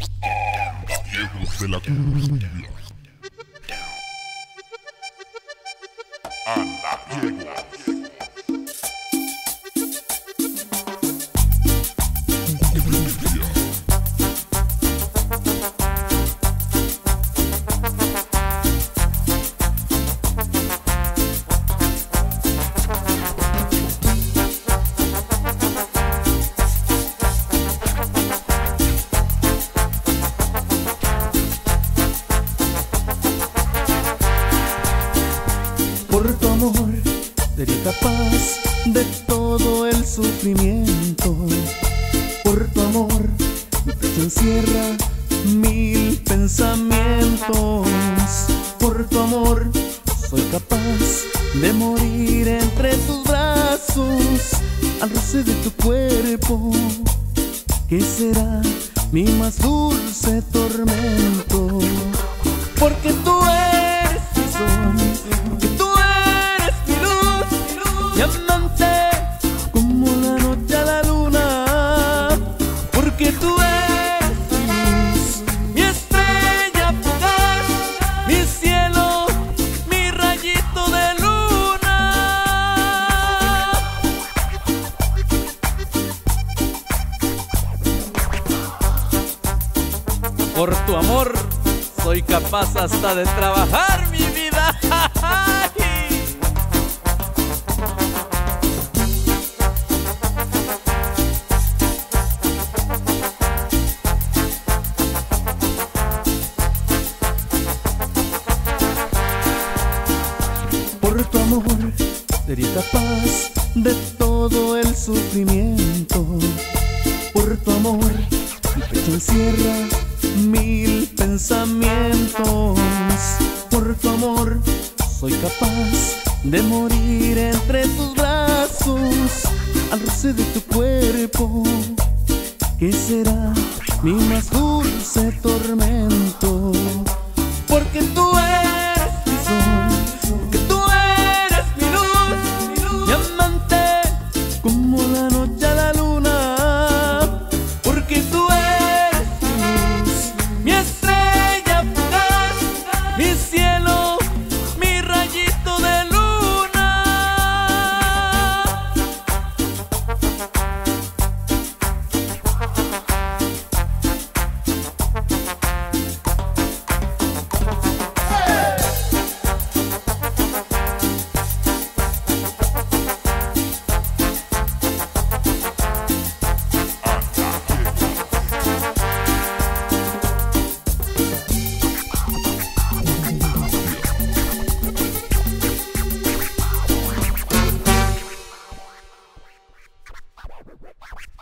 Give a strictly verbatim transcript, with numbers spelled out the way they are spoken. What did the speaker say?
Andallegos de la cumbia. Andallegos. Por tu amor sería capaz de todo el sufrimiento. Por tu amor mi pecho encierra mil pensamientos. Por tu amor soy capaz de morir entre tus brazos, al roce de tu cuerpo, que será mi más dulce tormento. Porque tú eres mi sol, porque tú eres mi luz, mi amante, como la noche a la luna. Porque tú eres mi luz, mi estrella fugaz, mi cielo, mi rayito de luna. Por tu amor soy capaz hasta de trabajar mi vida. Por tu amor sería capaz de todo el sufrimiento. Por tu amor mi pecho encierra mil pensamientos. Por tu amor soy capaz de morir entre tus brazos, al roce de tu cuerpo, que será mi más dulce tormento. Porque tú eres mi sol, porque tú eres mi luz, mi amante, como la noche a la luna. Porque tú eres mi estrella fugaz, mi cielo, mi rayito de luna. Andallegos.